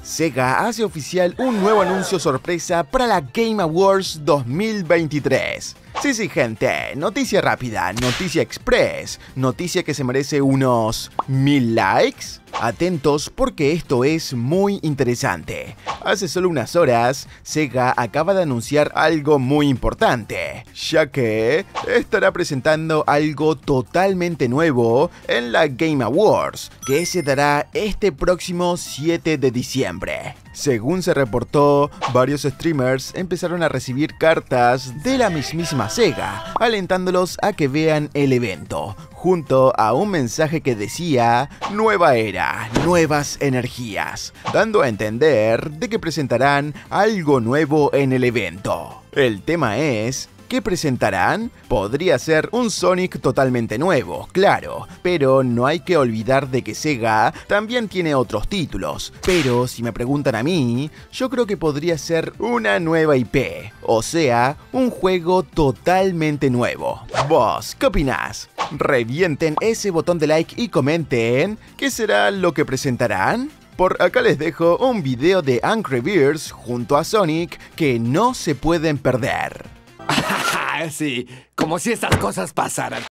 Sega hace oficial un nuevo anuncio sorpresa para la Game Awards 2023. Sí, gente, noticia rápida, noticia express, noticia que se merece unos 1000 likes. Atentos porque esto es muy interesante. Hace solo unas horas, Sega acaba de anunciar algo muy importante, ya que estará presentando algo totalmente nuevo en la Game Awards, que se dará este próximo 7 de diciembre. Según se reportó, varios streamers empezaron a recibir cartas de la mismísima Sega, alentándolos a que vean el evento, junto a un mensaje que decía "Nueva era, nuevas energías", dando a entender de que presentarán algo nuevo en el evento. El tema es: ¿qué presentarán? Podría ser un Sonic totalmente nuevo, claro, pero no hay que olvidar de que Sega también tiene otros títulos. Pero si me preguntan a mí, yo creo que podría ser una nueva IP, o sea, un juego totalmente nuevo. ¿Vos qué opinás? Revienten ese botón de like y comenten ¿qué será lo que presentarán? Por acá les dejo un video de Angry Birds junto a Sonic que no se pueden perder. Sí, como si estas cosas pasaran.